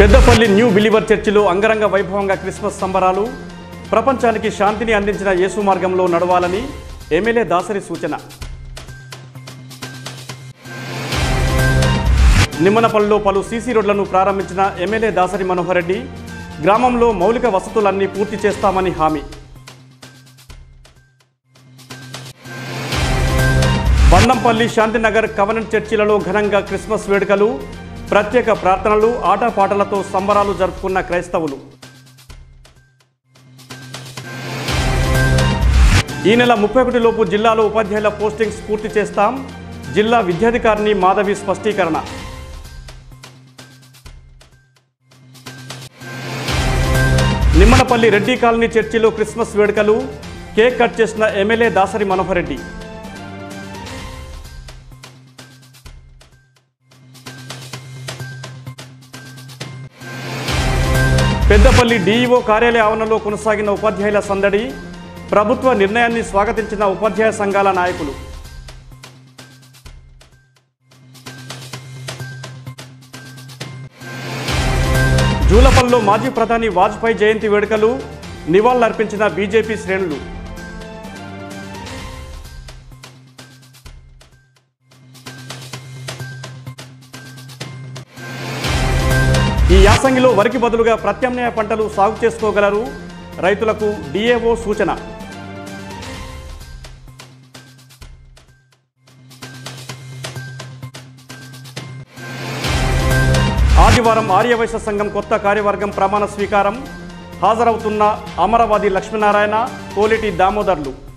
Peddapalli new believer చర్చిలో అంగరంగ వైభవంగా క్రిస్మస్ సంబరాలు. ప్రపంచానికి శాంతిని అందించిన యేసు మార్గంలో నడవాలని ఎమ్మెల్యే దాసరి సూచన. నిమ్మనపల్లిలో పలు సీసీ రోడ్లను ప్రారంభించిన ఎమ్మెల్యే దాసరి మనోహర్ రెడ్డి గ్రామంలో మౌలిక వసతులన్నీ పూర్తి చేస్తామని హామీ. బండంపల్లి శాంతినగర్ కవనెంట్ చర్చిలలో ఘనంగా క్రిస్మస్ వేడుకలు, ప్రత్యేక ప్రార్థనలు, ఆటపాటలతో సంబరాలు జరుపుకున్న క్రైస్తవులు. ఈ నెల 31 లోపు జిల్లాలో ఉపాధ్యాయుల పోస్టింగ్స్ పూర్తి చేస్తాం. జిల్లా విద్యాధికారిని మాధవి స్పష్టీకరణ. నిమ్మనపల్లి రెడ్డి కాలనీ చర్చిలో క్రిస్మస్ వేడుకలు, కేక్ కట్ చేసిన ఎమ్మెల్యే దాసరి మనోహర్ రెడ్డి. పెద్దపల్లి డీఈఓ కార్యాలయ ఆవరణలో కొనసాగిన ఉపాధ్యాయుల సందడి. ప్రభుత్వ నిర్ణయాన్ని స్వాగతించిన ఉపాధ్యాయ సంఘాల నాయకులు. జూలపల్లిలో మాజీ ప్రధాని వాజ్పేయి జయంతి వేడుకలు, నివాళులర్పించిన బీజేపీ శ్రేణులు. ఈ యాసంగిలో వరికి బదులుగా ప్రత్యామ్నాయ పంటలు సాగు చేసుకోగలరు, రైతులకు డిఏఓ సూచన. ఆదివారం ఆర్యవైశ్య సంఘం కొత్త కార్యవర్గం ప్రమాణ స్వీకారం. హాజరవుతున్న అమరవాది లక్ష్మీనారాయణ, కోలేటి దామోదర్లు.